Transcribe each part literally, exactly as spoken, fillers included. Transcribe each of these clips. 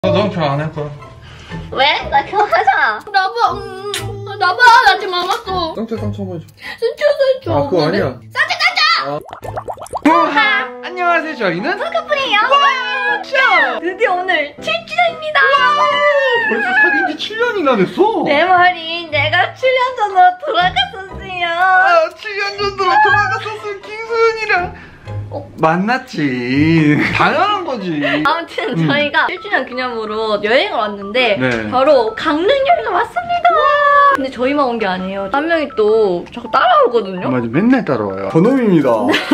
너 너무 잘 안 할 거야. 왜? 나 결혼하잖아. 나봐, 음, 나봐, 나 지금 안 왔어. 깜짝 깜짝 보여줘. 진짜 진짜. 아 그거 아니야. 짠짜 짠짜. 우하! 안녕하세요. 저희는 커플이에요. 와, 짜. 드디어 오늘 칠 주년입니다. 벌써 사귄 지 칠 년이나 됐어. 내 말이 내가 칠 년 전으로 돌아갔었어요. 아, 칠 년 전으로 돌아갔었을 김소연이랑 어? 만났지. 당연한 거지. 아무튼 음. 저희가 칠 주년 기념으로 여행을 왔는데 네. 바로 강릉 여행을 왔습니다. 근데 저희만 온 게 아니에요. 한 명이 또 자꾸 따라오거든요. 맞아, 맨날 따라와요. 저놈입니다.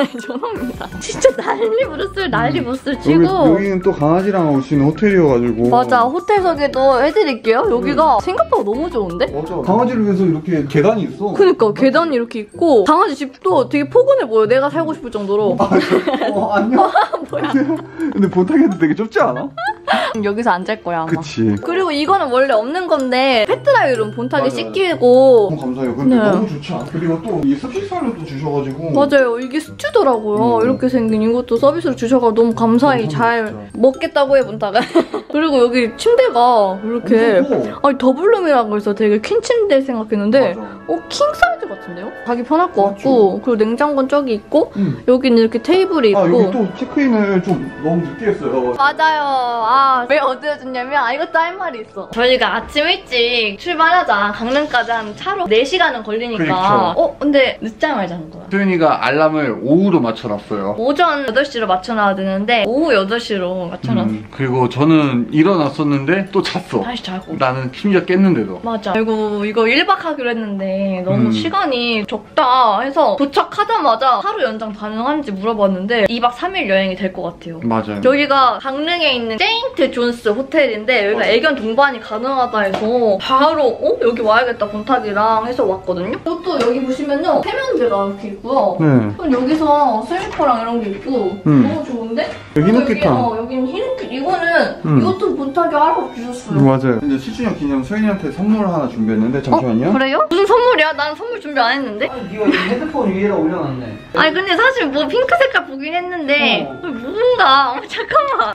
저놈입니다. 진짜 난리 부르스를 난리 부르스 치고. 여기, 여기는 또 강아지랑 올 수 있는 호텔이어가지고. 맞아, 호텔 소개도 해드릴게요. 여기가 생각보다 너무 좋은데? 맞아. 강아지를 위해서 이렇게 계단이 있어. 그니까 계단이 이렇게 있고 강아지 집도 되게 포근해 보여. 내가 살고 싶을 정도로. 아, 어, 안녕. 뭐야? 근데 본타기도 되게 좁지 않아? 여기서 안 잘 거야 아마. 그치. 그리고 이거는 원래 없는 건데 페트라이룸 본타기 맞아, 씻기고. 너무 감사해요. 근데 네. 너무 좋지 않아? 그리고 또 이 습식사를 또 주셔가지고. 맞아요. 이게 스튜더라고요. 음. 이렇게 생긴 이것도 서비스로 주셔서 너무 감사히 너무 잘 진짜. 먹겠다고 해 본타가. 그리고 여기 침대가 이렇게 엄청 커. 아니 더블룸이라고 해서 되게 퀸 침대 생각했는데 맞아. 어 킹 사이즈 같은데요? 자기 편할 것 그렇죠. 같고 그리고 냉장고는 저기 있고 응. 여기는 이렇게 테이블이 있고. 아, 여기 또 체크인을 좀 너무 늦게 했어요. 맞아요. 아, 왜 어디여줬냐면, 아, 이것도 할 말이 있어. 저희가 아침 일찍 출발하자. 강릉까지 한 차로 네 시간은 걸리니까. 그렇죠. 어, 근데 늦잠 말자는 거야. 소연이가 알람을 오후로 맞춰놨어요. 오전 여덟 시로 맞춰놔야 되는데, 오후 여덟 시로 맞춰놨어. 음, 그리고 저는 일어났었는데 또 잤어. 다시 자고. 나는 심지어 깼는데도. 맞아. 그리고 이거 일 박 하기로 했는데, 너무 음. 시간이 적다 해서 도착하자마자 하루 연장 가능한지 물어봤는데, 이 박 삼 일 여행이 될 것 같아요. 맞아요. 여기가 강릉에 있는 세인트 존스 호텔인데 여기가 맞아. 애견 동반이 가능하다 해서 바로 어? 여기 와야겠다 본타기랑 해서 왔거든요. 또 여기 보시면요 세면대가 이렇게 있고요. 네. 그리고 여기서 슬리퍼랑 이런 게 있고 음. 너무 좋은데? 여기 여기, 히노키탕. 어, 여기는 히노키 이거는 음. 이것도 본타기 알아서 주셨어요. 맞아요. 이제 칠 주년 기념 소연이한테 선물 하나 준비했는데 잠시만요. 어? 그래요? 무슨 선물이야? 난 선물 준비 안 했는데? 아니 네가 이 헤드폰 위에다 올려놨네. 아니 근데 사실 뭐 핑크 색깔 보긴 했는데 어. 뭔가 어, 잠깐만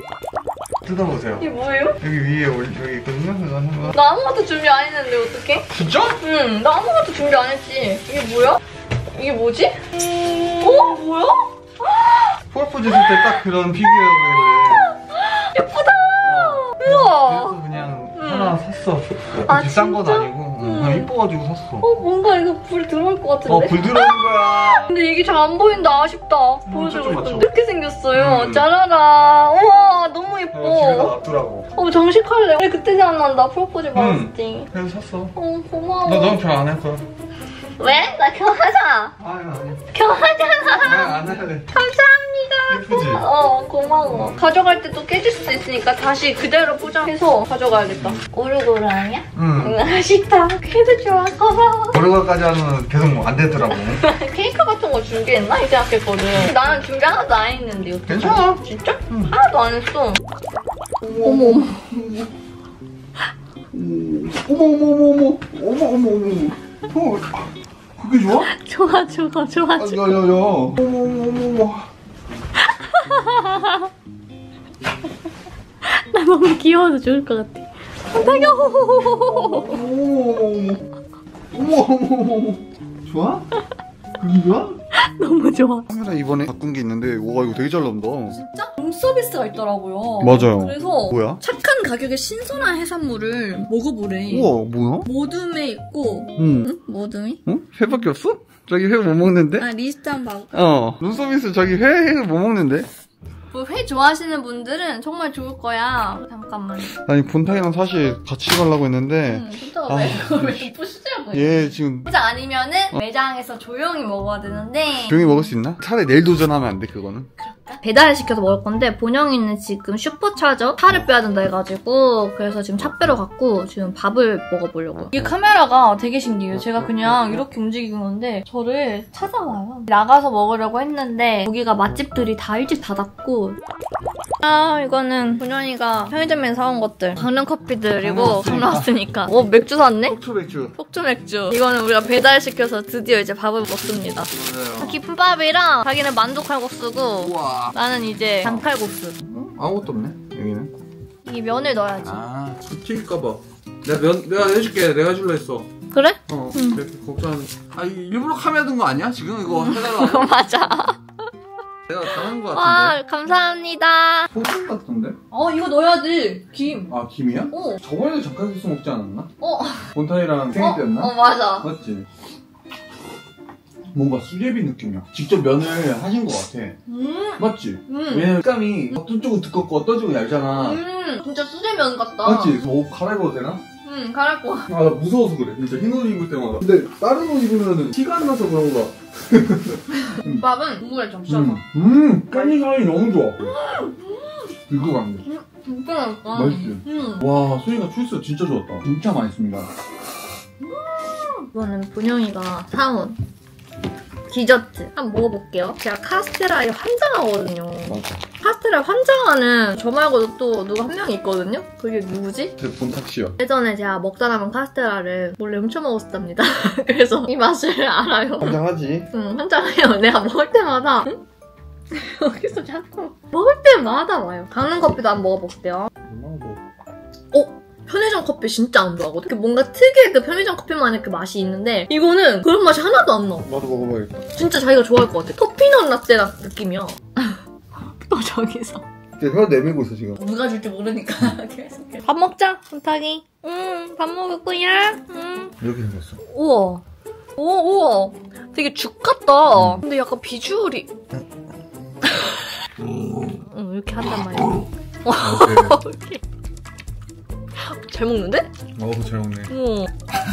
뜯어보세요. 이게 뭐예요? 여기 위에 올, 여기 있거든요. 그거 한번. 나 아무것도 준비 안 했는데 어떡해? 진짜? 응, 나 아무것도 준비 안 했지. 이게 뭐야? 이게 뭐지? 어? 뭐야? 프로포즈 했을 때 딱 그런 피규어길래. 예쁘다! 우와! 그래서 그냥 음. 하나 샀어. 아, 비싼 건 진짜? 아니고 응, 음. 그냥 이뻐가지고 샀어. 어, 뭔가 이거 불 들어올 것 같은데? 어, 불 들어오는 거야. 근데 이게 잘 안 보인다. 아쉽다. 보여주고 좀 맞춰. 싶은데. 이렇게 생겼어요. 음. 짜라라. 우와, 너무 어, 집에다 예뻐. 놨더라고. 어, 장식할래. 왜 그때 생각난다. 프로포즈 받았을 음. 때. 그래서 샀어. 어, 고마워. 너 너무 잘 안 할 거야. 왜? 나 결혼하잖아. 아니 아니. 결혼하잖아. 안 할래. 감사합니다. 예쁘지? 어, 고마워. 가져갈 때 또 깨질 수도 있으니까 다시 그대로 포장해서 가져가야겠다. 오르고르하냐? 응. 맛있다. 걔도 좋아. 고마워. 오르가까지 하면 계속 뭐 안 되더라고. 케이크 같은 거 준비했나? 이 생각했거든. 나는 준비 하나도 안 했는데. 어떡해? 괜찮아. 진짜? 응. 하나도 안 했어. 어머, 어머. 어머 어머 어머 어머 어머 어머 어머. 어, 그게 좋아? 좋아, 좋아, 좋아, 아, 좋아. 야야야. 어머 어머 어머 어머. 나 너무 귀여워서 좋을 것 같아. 깜짝이야. 어머 어머 어머 어머 어머. 좋아? 그게 좋아? 너무 좋아. 카메라 이번에 바꾼 게 있는데 와 이거 되게 잘 나온다. 진짜? 룸 서비스가 있더라고요. 맞아요. 그래서 뭐야? 착한 가격에 신선한 해산물을 먹어보래. 우와 뭐야? 모둠에 있고. 응. 응? 모둠이? 어? 회밖에 없어? 저기 회 못 먹는데? 아, 리스트 한번 봐. 어. 눈서비스 저기 회, 회 못 먹는데? 뭐 회 좋아하시는 분들은 정말 좋을 거야. 잠깐만. 아니 본타이랑 사실 같이 가려고 했는데 응, 진짜가 아, 왜 그걸 왜 부시자고. 얘 지금 포장 아니면은 매장에서 조용히 먹어야 되는데. 조용히 먹을 수 있나? 차라리 내일 도전하면 안 돼 그거는? 배달을 시켜서 먹을 건데 본영이는 지금 슈퍼차저 차를 빼야 된다 해가지고 그래서 지금 차 빼러 갔고 지금 밥을 먹어보려고요. 이 카메라가 되게 신기해요. 제가 그냥 이렇게 움직이는 건데 저를 찾아와요. 나가서 먹으려고 했는데 여기가 맛집들이 다 일찍 닫았고 아 이거는 본영이가 편의점에서 사온 것들 강릉 커피들이고 돈 나왔으니까 어 맥주 샀네? 속초 맥주. 속초 맥주. 이거는 우리가 배달시켜서 드디어 이제 밥을 먹습니다. 맞아요. 깊은밥이랑 자기는 만두칼국수고 우와. 나는 이제 장칼국수. 어? 아무것도 없네 여기는. 이 면을 넣어야지. 아, 튀길까봐. 내가 면, 내가 해줄게. 내가 해줄라 했어. 그래? 어, 응. 그렇게 걱정하는. 아, 일부러 카메라 든 거 아니야? 지금 이거 해달라고? 맞아. 내가 당한 거 같은데. 와, 감사합니다. 소금 같은데? 어, 이거 넣어야지. 김. 아, 김이야? 어. 저번에도 젓갈국수 먹지 않았나? 어. 본타이랑 생일 때였나? 어, 맞아. 맞지? 뭔가 수제비 느낌이야. 직접 면을 하신 것 같아. 음. 맞지? 음. 왜냐면 식감이 어떤 쪽은 두껍고 어떤 쪽은 얇잖아. 음. 진짜 수제면 같다. 맞지? 옷 갈아입어도 되나? 응, 갈아입고. 아, 나 무서워서 그래. 진짜 흰 옷 입을 때마다. 근데 다른 옷 입으면은 티가 안 나서 그런가. 밥은 국물에 좀 씻어서. 음, 음, 깻잎 향이 너무 좋아. 이거 같네. 음, 진짜 맛있다. 맛있지? 음. 와, 소희가 초이스가 진짜 좋았다. 진짜 맛있습니다. 이거는 분영이가 사온 디저트. 한번 먹어볼게요. 제가 카스테라에 환장하거든요. 맞아. 카스테라 환장하는 저 말고도 또 누가 한 명 있거든요? 그게 누구지? 제 본탁시요. 예전에 제가 먹다 남은 카스테라를 몰래 훔쳐 먹었답니다. 그래서 이 맛을 알아요. 환장하지. 응, 환장해요. 내가 먹을 때마다 응? 여기서 자꾸 먹을 때마다 와요. 강릉 커피도 한번 먹어볼게요. 어? 편의점 커피 진짜 안 좋아하거든? 그 뭔가 특유의 그 편의점 커피만의 그 맛이 있는데 이거는 그런 맛이 하나도 안 나. 나도 먹어봐야겠다. 진짜 자기가 좋아할 것 같아. 토피넛 라떼 느낌이야. 또 저기서 혀 내밀고 있어 지금. 누가 줄지 모르니까 계속. 밥 먹자, 손탁이. 응, 밥 먹을 거야. 응. 이렇게 생겼어. 우와. 오, 우와. 되게 죽 같다. 근데 약간 비주얼이. 응, 이렇게 한단 말이야. 이렇게. 잘 먹는데? 어우, 잘 먹네. 응.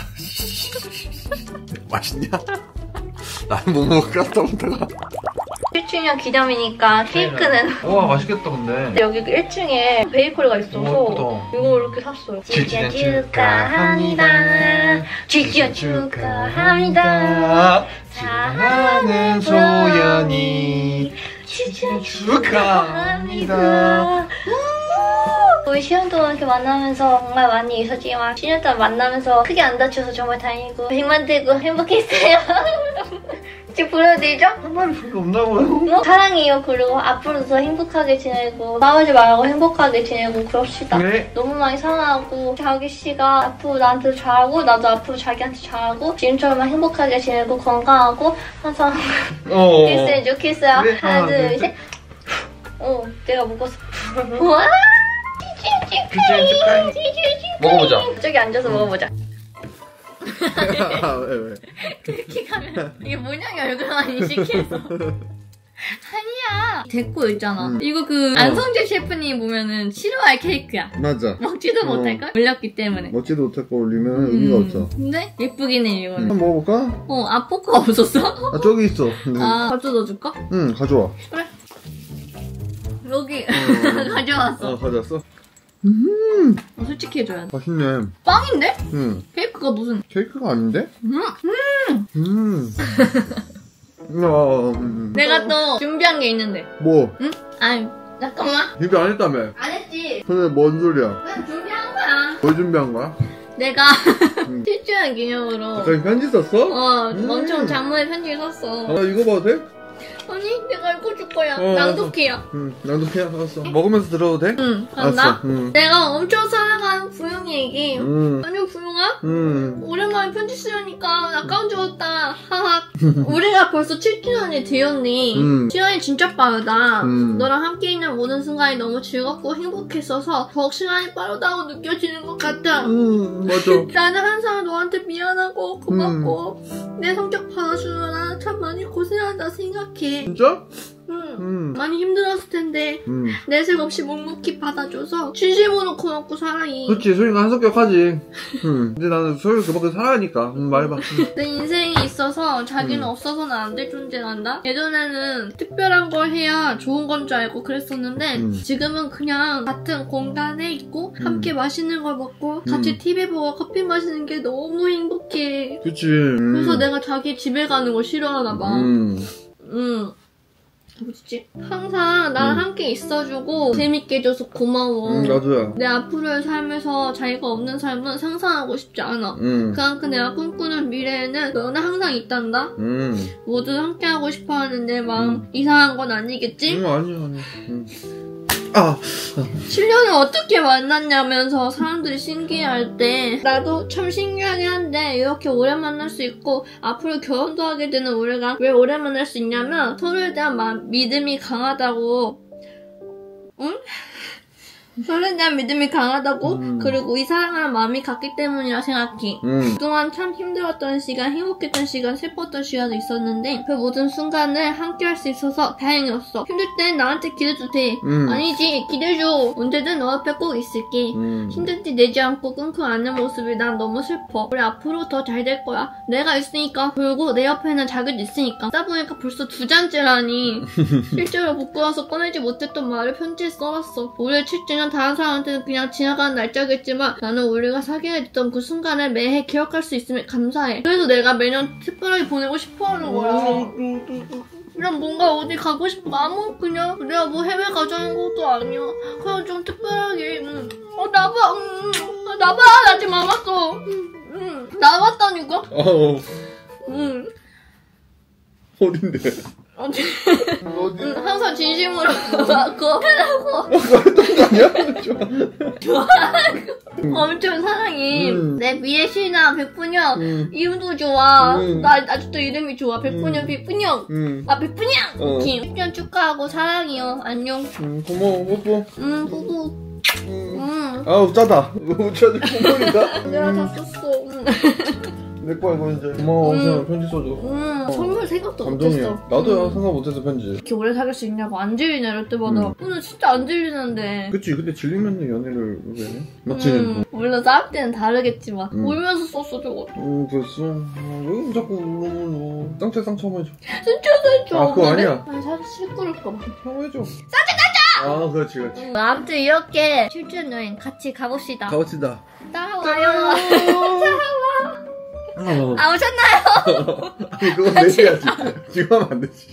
맛있냐? 나는 못 먹을 것 같다 못하가. 일 주년 기념이니까 케이크는 와, 맛있겠다 근데. 여기 일 층에 베이커리가 있어서 오, 이거 이렇게 샀어요. 주주년 축하합니다. 주주년 축하합니다. 사랑하는 소연이 주주년 축하합니다. 우리 십 년 동안 이렇게 만나면서 정말 많이 있었지만 십 년 동안 만나면서 크게 안 다쳐서 정말 다행이고 백만 되고 행복했어요. 지금 불러드리죠? 한 말이 별로 없나봐요. 어? 사랑해요. 그리고 앞으로도 행복하게 지내고 싸우지 말고 행복하게 지내고 그럽시다. 네. 너무 많이 사랑하고 자기 씨가 앞으로 나한테 잘하고 나도 앞으로 자기한테 잘하고 지금처럼 행복하게 지내고 건강하고 항상 어. 있으면 좋겠어요. 네. 하나, 하나, 둘, 둘, 셋. 어, 내가 먹었어. 와! 주주년 축하해. 먹어보자. 저기 앉아서 먹어보자. 왜, 왜? 이렇게 가면 이게 뭐냐고 얼굴만 인식해서. 아니야. 데코 있잖아. 음. 이거 그 어. 안성재 셰프님 보면은 싫어할 케이크야. 맞아. 먹지도 어. 못할걸? 올렸기 때문에. 먹지도 못하고 올리면 음. 의미가 없어. 근데 예쁘긴 해 이거는. 한번 먹어볼까? 어, 아 포크가 없었어? 아, 저기 있어. 근데. 아, 가져다 줄까? 응, 가져와. 여기 어. 가져왔어. 어, 가져왔어? 어, 솔직히 해줘야 돼. 맛있네. 빵인데? 응. 케이크가 무슨? 케이크가 아닌데? 음. 음. 어, 음. 내가 또 준비한 게 있는데. 뭐? 응? 아니 잠깐만. 준비 안 했다며? 안 했지. 근데 뭔 소리야? 난 준비한 거야. 뭘 준비한 거야? 내가 음. 칠 주년 기념으로 갑자기 편지 썼어? 어 음. 엄청 장문의 편지 썼어. 아, 이거 봐도 돼? 아니 내가 읽어줄 거야. 어, 낭독해요. 응, 낭독해. 알았어. 먹으면서 들어도 돼? 응. 간다. 응. 내가 엄청 사랑하는 부영이 얘기. 응. 아니 부영아? 응. 오랜만에 편지 쓰려니까 아까운 줄 알았다. 하하. 우리가 벌써 칠 주년이 되었니? 음. 시간이 진짜 빠르다. 음. 너랑 함께 있는 모든 순간이 너무 즐겁고 행복했어서 더욱 시간이 빠르다고 느껴지는 것 같아. 응, 맞아. 나는 항상 너한테 미안하고 고맙고 내 성격 받아주느라 참 많이 고생한다 생각해. 진짜? 응. 응. 많이 힘들었을 텐데 응. 내색 없이 묵묵히 받아줘서 진심으로 고맙고 사랑해. 그렇지, 소희가 한성격하지. 응. 근데 나는 소희를 그만큼 사랑하니까. 응, 말해봐. 응. 내 인생이 있어서 자기는 음. 없어서는 안 될 존재란다. 예전에는 특별한 걸 해야 좋은 건 줄 알고 그랬었는데 음. 지금은 그냥 같은 공간에 있고 음. 함께 맛있는 걸 먹고 같이 음. 티비 보고 커피 마시는 게 너무 행복해. 그치. 음. 그래서 내가 자기 집에 가는 걸 싫어하나 봐. 음. 응. 뭐지? 항상 나랑 음. 함께 있어주고 재밌게 해줘서 고마워. 음, 나도야. 내 앞으로의 삶에서 자기가 없는 삶은 상상하고 싶지 않아. 음. 그만큼 내가 꿈꾸는 미래에는 너는 항상 있단다. 음. 모두 함께하고 싶어하는 내 마음 음. 이상한 건 아니겠지? 음, 아니야, 아니야. 음. 아. 칠 년을 어떻게 만났냐면서 사람들이 신기해할 때 나도 참 신기하긴 한데 이렇게 오래 만날 수 있고 앞으로 결혼도 하게 되는 우리가 왜 오래 만날 수 있냐면 서로에 대한 마, 믿음이 강하다고. 응? 서로에 대한 믿음이 강하다고 음. 그리고 이 사랑하는 마음이 같기 때문이라 생각해. 음. 그동안 참 힘들었던 시간, 행복했던 시간, 슬펐던 시간도 있었는데 그 모든 순간을 함께 할 수 있어서 다행이었어. 힘들 땐 나한테 기대도 돼. 음. 아니지, 기대줘. 언제든 너 옆에 꼭 있을게. 음. 힘들 때 내지 않고 끙끙 앓는 모습이 난 너무 슬퍼. 우리 앞으로 더 잘 될 거야. 내가 있으니까. 그리고 내 옆에는 자기도 있으니까. 쓰다 보니까 벌써 두 잔째라니. 실제로 부끄러워서 꺼내지 못했던 말을 편지에 써놨어. 올해 칠 주년 다른 사람한테는 그냥 지나가는 날짜겠지만 나는 우리가 사귀게 됐던 그 순간을 매해 기억할 수 있으면 감사해. 그래서 내가 매년 특별하게 보내고 싶어하는 거야. 그냥 뭔가 어디 가고 싶어. 아무 그냥 내가 뭐 해외 가자는 것도 아니야. 그냥 좀 특별하게. 응. 어 나봐. 응. 나봐. 나 지금 안 왔어. 응. 응. 나왔다니까. 어. 응. 어딘데? 어디? 어디? 응, 항상 진심으로 그거 하고 했던 거 아니야? 엄청 사랑해. 음. 내 미애씨나 백분영 음. 이름도 좋아. 음. 나 아직도 이름이 좋아. 백분영, 음. 백분영. 응. 아 백분영. 어. 십 주년 축하하고 사랑해요. 안녕. 응, 고마워, 뽀뽀. 응, 부부. 응. 응. 아우, 짜다. 우차들 뽀뽀니까? 내가 다 썼어. 응. 내 거야, 이거 이제. 고마워, 음. 응. 편지 써줘. 응. 선물 생각도 감동이야. 못했어. 나도야, 응. 생각 못해서 편지. 이렇게 오래 사귈 수 있냐고 안 질리냐 이럴 때마다 음. 오늘 진짜 안 질리는데. 그치, 근데 질리면 연애를 왜 해? 맞지? 음, 물론 싸울 때는 다르겠지만 음. 울면서 썼어 저거. 응, 그랬어. 어, 왜 자꾸 울면 너. 쌍체 쌍처만 해줘. 진짜 진짜. 아, 그거 아니야. 아니 사실 실끄럽까 봐. 형 해줘. 쌍체 쌍처! 아, 그렇지, 그렇지. 음, 아무튼 이렇게 칠 주년 여행 같이 가봅시다. 가봅시다. 따라와요. 어. 아 오셨나요? 아니, 그건 내셔야지. 지금 하면 안 되지.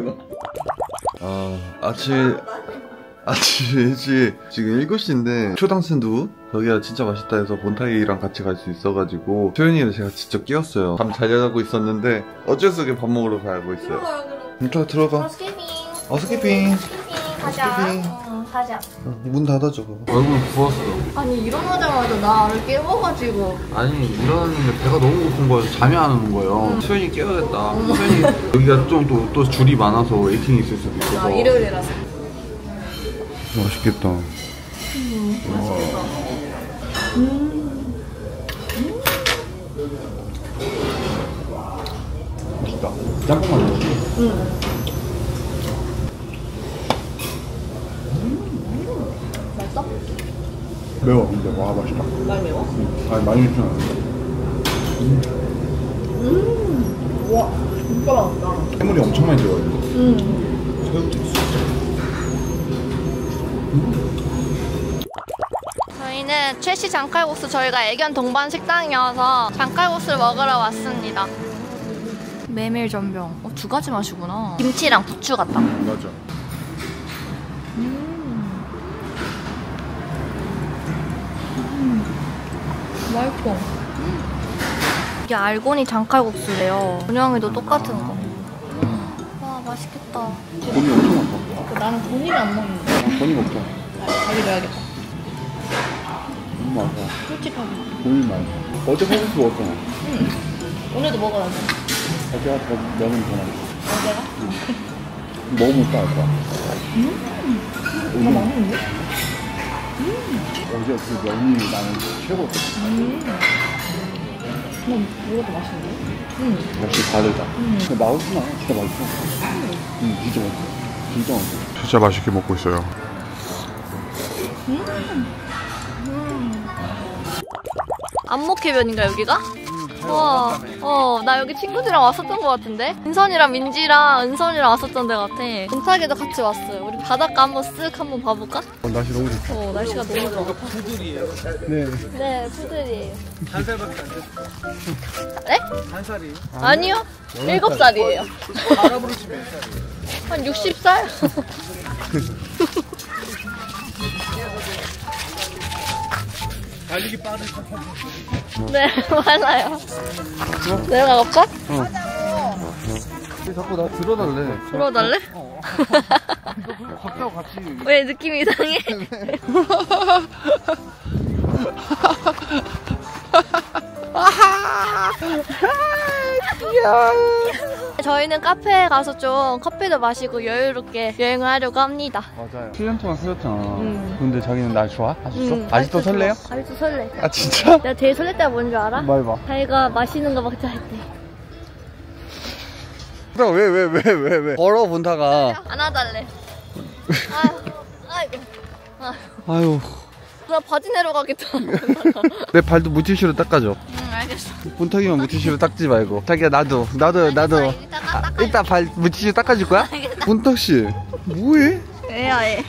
아, 아침, 아침 일찍, 지금 일곱 시인데, 초당 순두 거기가 진짜 맛있다 해서 본타이랑 같이 갈 수 있어가지고, 소연이를 제가 직접 끼웠어요. 잠 잘 자고 있었는데, 어쩔 수 없게 밥 먹으러 가고 있어요. 들어가, 들어가. 스키핑. 어, 스키핑. 스키핑 가자. 스키핑. 응 가자. 문 닫아줘. 얼굴 부었어. 아니 일어나자마자 나를 깨워가지고. 아니 일어났는데 배가 너무 고픈 거여서 잠이 안 오는 거예요. 수연이 깨워야겠다. 수연이 여기가 좀 또 또 줄이 많아서 웨이팅이 있을 수도 있어서. 아 일요일이라서. 맛있겠다. 음 맛있겠다. 음. 맛있다. 짬뽕만 넣어. 응. 맛있어? 매워, 근데 와 맛있다. 많이 매워? 응. 아니 많이 맵진 않은데. 음. 음. 와 진짜 맛있다. 해물이 엄청 많이 들어가 있는데. 음. 새우도 있어. 저희는 최씨 장칼국수 저희가 애견 동반 식당이어서 장칼국수를 먹으러 왔습니다. 메밀 전병. 어, 두 가지 맛이구나. 김치랑 부추 같다. 맞아. 음. 음. 맛있어. 이게 알고니 장칼국수래요. 분영이도 똑같은 거. 와 맛있겠다. 돈이 엄청 많다. 나는 고니를 안 먹는데. 돈이 없어. 자기 줘야겠다. 너무 많아. 솔직하게. 돈이 많아. 어제 칼국수 먹었잖아. 응. 오늘도 먹어야지. 어제가 더 면은 더 많아. 어제가? 응. 먹으면 또 알 거야. 음. 다 맛있는데? 어제 그 면이 나는 최고였어. 음. 그럼 이것도 맛있는데? 응. 역시 다르다. 음. 근데 맛있구나. 진짜 맛있어. 응, 진짜 맛있어. 진짜 맛있어. 진짜 맛있게 먹고 있어요. 음. 음. 안목해변인가 여기가? 와, 어, 나 여기 친구들이랑 왔었던 것 같은데? 은선이랑 민지랑 은선이랑 왔었던 데 같아. 동탁이도 같이 왔어요. 우리 바닷가 한번 쓱 한번 봐볼까? 어, 날씨 너무 좋다. 어, 날씨가 너무 좋아. 네. 네, 푸들이에요. 한 살밖에 안 됐어. 네? 한 살이. 아니요. 일곱 살이에요. 할아버지 몇 살이에요? 한 육십 살? 달리기 빠른 척. 네, 맞아요. 내려가 볼까? 어. 왜 자꾸 나 들어달래? 들어달래? 어. 너 각자고 같이. 왜 느낌이 이상해? 저희는 카페에 가서 좀 커피도 마시고 여유롭게 여행을 하려고 합니다. 맞아요. 칠 년 동안 사귀었잖아. 응. 근데 자기는 날 좋아? 아직도? 응, 아직도 설레요? 좋아. 아직도 설레. 아 진짜? 내가 제일 설렐 때가 뭔 줄 알아? 말봐. 자기가 마시는 거 먹자 할 때. 왜왜 왜 왜 왜? 걸어 본다가. 안아달래. 아유, 아이고. 아유. 아유. 나 바지 내려가겠다. 내 발도 물티슈로 닦아줘. 응, 알겠어. 본탁이만 물티슈로 닦지 말고. 자기야 나도 나도 나도. 이따 닦아, 닦아. 이따 발 물티슈 닦아줄 거야? 알겠다. 본탁 씨 뭐해? 애야 애.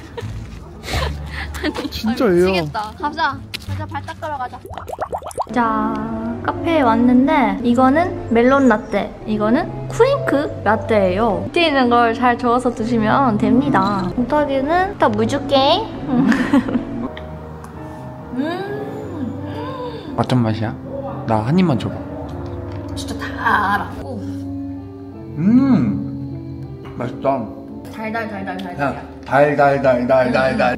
진짜 아니, 애야. 미치겠다. 가자. 가자, 발 닦으러 가자. 자, 카페에 왔는데 이거는 멜론 라떼, 이거는 쿠잉크 라떼예요. 밑에 있는 걸 잘 저어서 드시면 됩니다. 동탁이는 일단 물 줄게. 음, 어떤 맛이야? 나 한 입만 줘봐. 진짜 달았고 음 맛있다. 달달 달달 달달. 그냥 달달달달달달.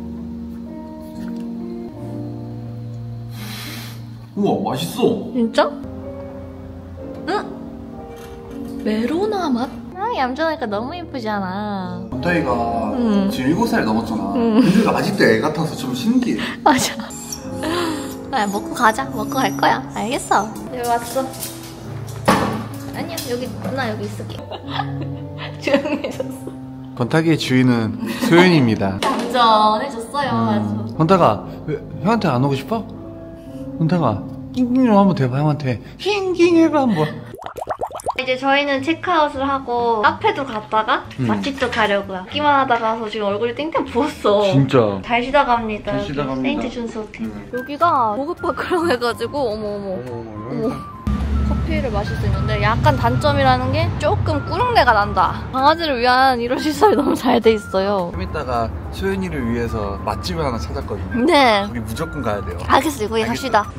우와 맛있어. 진짜? 응? 메로나 맛? 아, 얌전하니까 너무 예쁘잖아. 본타이가 응. 지금 일곱 살 넘었잖아. 응. 근데 아직도 애 같아서 좀 신기해. 맞아. 아, 먹고 가자. 먹고 갈 거야. 알겠어. 여기 왔어. 아니야, 여기 나 여기 있을게. 조용해졌어. 본탁이의 주인은 소연입니다. 안전해졌어요. 아주. 본탁아 왜 형한테 안 오고 싶어? 본탁아 낑낑이로 한번 대봐 형한테. 낑낑 해봐 한번. 이제 저희는 체크아웃을 하고 카페도 갔다가 음. 맛집도 가려고요. 기만 하다가서 지금 얼굴이 땡땡 부었어. 진짜. 잘 쉬다 갑니다. 잘 쉬다 여기 갑니다. 세인트 준스 호텔. 음. 여기가 고급파크라고 해가지고 어머 어머. 어머 어머. 커피를 마실 수 있는데 약간 단점이라는 게 조금 꾸릉내가 난다. 강아지를 위한 이런 시설이 너무 잘 돼 있어요. 좀 이따가 소연이를 위해서 맛집을 하나 찾았거든요. 네. 우리 무조건 가야 돼요. 알겠어요. 거기 알겠어요. 갑시다.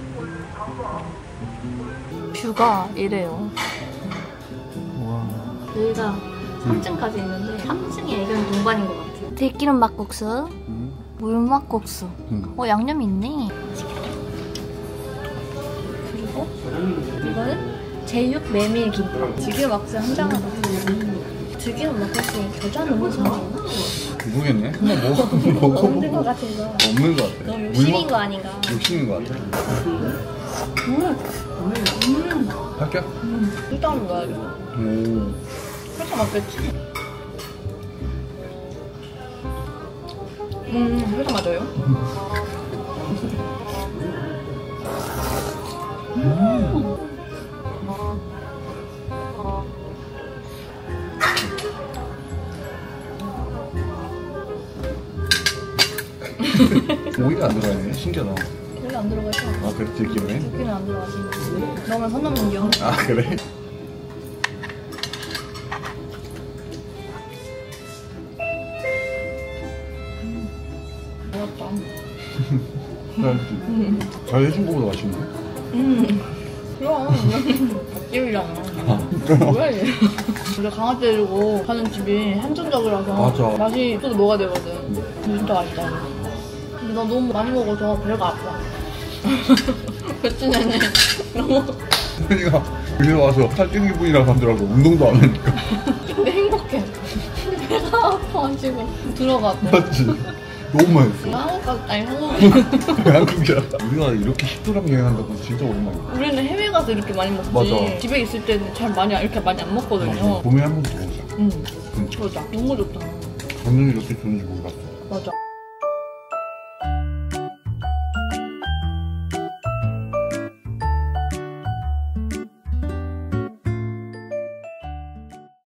뷰가 이래요. 우와. 여기가 삼 층까지 있는데 삼 층이 애견 동반인 것 같아요. 들기름 막국수, 음. 물막국수. 음. 어, 양념이 있네. 그리고 이거는 제육 메밀 김밥. 들기름 막국수 한 장을 먹었어요. 들기름 막국수 겨자 넣는 사람이나? 모르겠네. 한번 먹어. 먹어. 없는 것 같아서. 없는 것 같아. 너무 욕심인 거 아닌가? 욕심인 것 같아. 음, 음, 할게. 음. 일단은 넣어야겠다. 오. 살짝 맞겠지? 음, 살짝 맞아요. 음. 오이가 안 들어가네. 신기하다. 원래 안 들어가죠? 아 그래 들기름에? 들기름 안 들어가지. 너만 선 넘는 겨. 아 그래? 어렵다. 잘 해준 거보다 맛있네. 음. 그럼. 밥집이잖아. 뭐야 얘. 원래 강아지 데리고 가는 집이 한정적이라서 맞아. 맛이 또 먹어야 되거든. 근데 진짜 맛있다. 근데 나 너무 많이 먹어서 배가 아파. 며칠 내내 너무 소연이가 그래 와서 살찐 기분이라고 하더라고. 운동도 안 하니까. 근데 행복해. 배가 아파 지금. 들어가 또. 맞지? 너무 맛있어. 한국까지 아니 한국. 한국이야. 우리가 이렇게 식도락 여행한다고 진짜 오랜만이야. 우리는 해외 가서 이렇게 많이 먹지. 맞아. 집에 있을 때는 잘 많이 이렇게 많이 안 먹거든요. 봄에 한 번 더 오자. 응. 응. 맞아. 너무 좋다. 저는 이렇게 좋은지 몰랐어. 맞아.